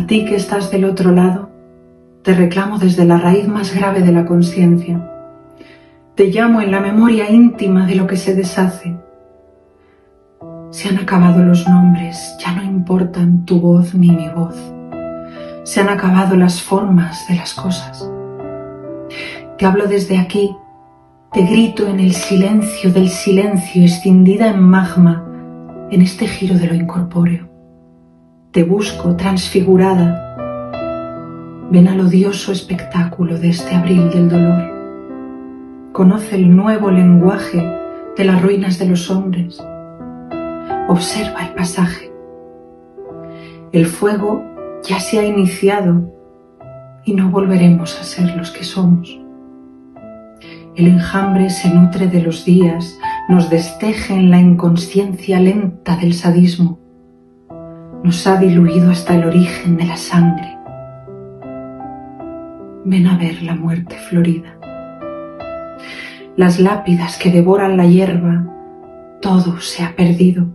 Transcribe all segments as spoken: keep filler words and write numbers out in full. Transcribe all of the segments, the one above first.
A ti que estás del otro lado, te reclamo desde la raíz más grave de la conciencia. Te llamo en la memoria íntima de lo que se deshace. Se han acabado los nombres, ya no importan tu voz ni mi voz. Se han acabado las formas de las cosas. Te hablo desde aquí, te grito en el silencio del silencio, escindida en magma, en este giro de lo incorpóreo. Te busco transfigurada. Ven al odioso espectáculo de este abril del dolor. Conoce el nuevo lenguaje de las ruinas de los hombres. Observa el pasaje. El fuego ya se ha iniciado y no volveremos a ser los que somos. El enjambre se nutre de los días, nos desteje en la inconsciencia lenta del sadismo. Nos ha diluido hasta el origen de la sangre. Ven a ver la muerte florida. Las lápidas que devoran la hierba, todo se ha perdido.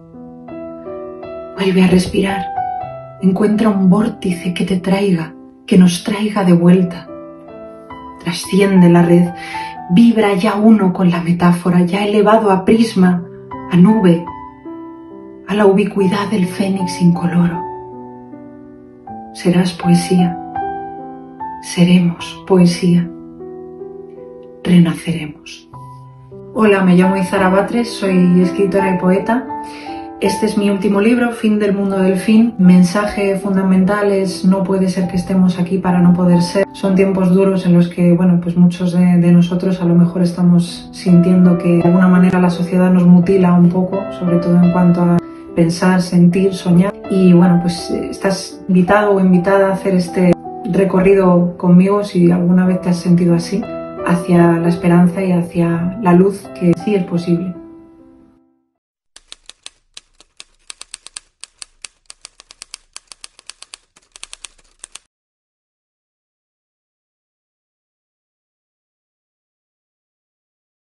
Vuelve a respirar. Encuentra un vórtice que te traiga, que nos traiga de vuelta. Trasciende la red, vibra ya uno con la metáfora, ya elevado a prisma, a nube, a la ubicuidad del fénix incoloro. Serás poesía, seremos poesía, renaceremos. Hola, me llamo Izara Batres, soy escritora y poeta. Este es mi último libro, Fin del mundo del fin. Mensaje fundamental es: no puede ser que estemos aquí para no poder ser. Son tiempos duros en los que, bueno, pues muchos de, de nosotros a lo mejor estamos sintiendo que de alguna manera la sociedad nos mutila un poco, sobre todo en cuanto a pensar, sentir, soñar. Y bueno, pues estás invitado o invitada a hacer este recorrido conmigo, si alguna vez te has sentido así, hacia la esperanza y hacia la luz, que sí es posible.